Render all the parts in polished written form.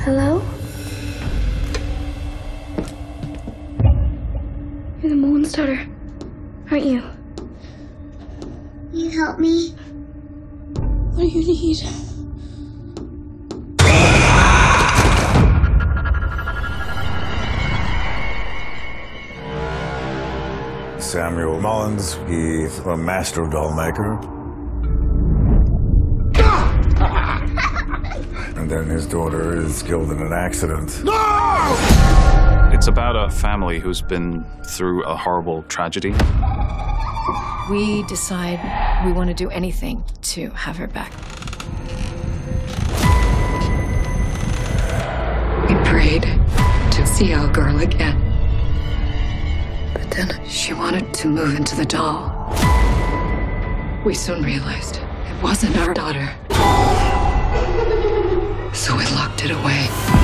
Hello? You're the Mullen's daughter, aren't you? Will you help me? What do you need? Samuel Mullins, he's a master doll maker. And then his daughter is killed in an accident. No! It's about a family who's been through a horrible tragedy. We decide we want to do anything to have her back. We prayed to see our girl again. But then she wanted to move into the doll. We soon realized it wasn't our daughter. So we locked it away.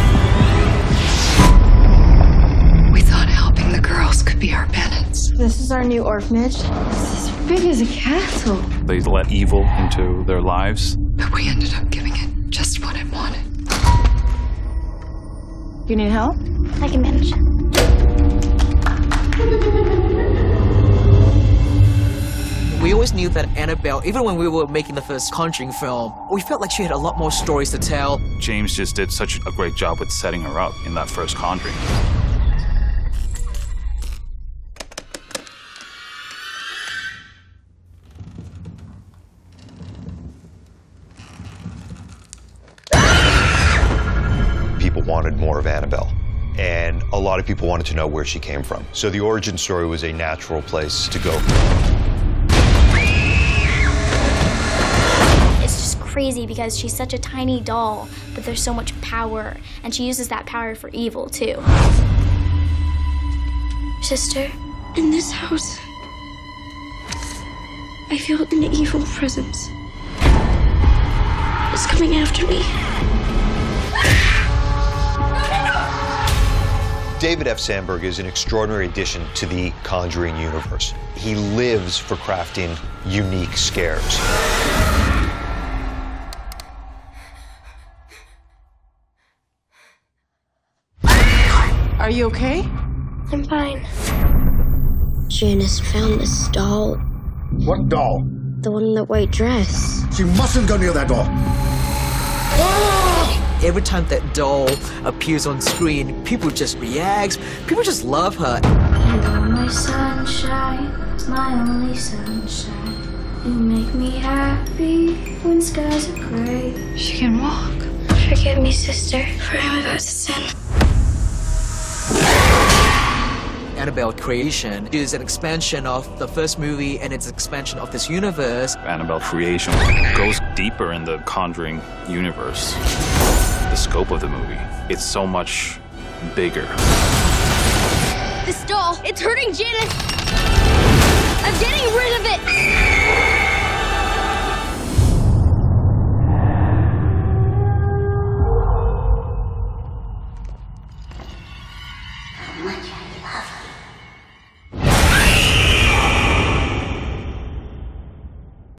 We thought helping the girls could be our penance. This is our new orphanage. It's as big as a castle. They let evil into their lives. But we ended up giving it just what it wanted. You need help? I can manage. We always knew that Annabelle, even when we were making the first Conjuring film, we felt like she had a lot more stories to tell. James just did such a great job with setting her up in that first Conjuring. People wanted more of Annabelle, and a lot of people wanted to know where she came from. So the origin story was a natural place to go. It's just crazy because she's such a tiny doll, but there's so much power, and she uses that power for evil, too. Sister, in this house, I feel an evil presence. It's coming after me. David F. Sandberg is an extraordinary addition to the Conjuring universe. He lives for crafting unique scares. Are you okay? I'm fine. Janice found this doll. What doll? The one in that white dress. She mustn't go near that doll. Every time that doll appears on screen, people just react. People just love her. You're my sunshine, my only sunshine. You make me happy when skies are gray. She can walk. Forgive me, sister, for I'm about to sin. Annabelle creation is an expansion of the first movie, and it's an expansion of this universe. Annabelle creation goes deeper in the Conjuring universe. The scope of the movie, it's so much bigger. This doll, it's hurting Janice.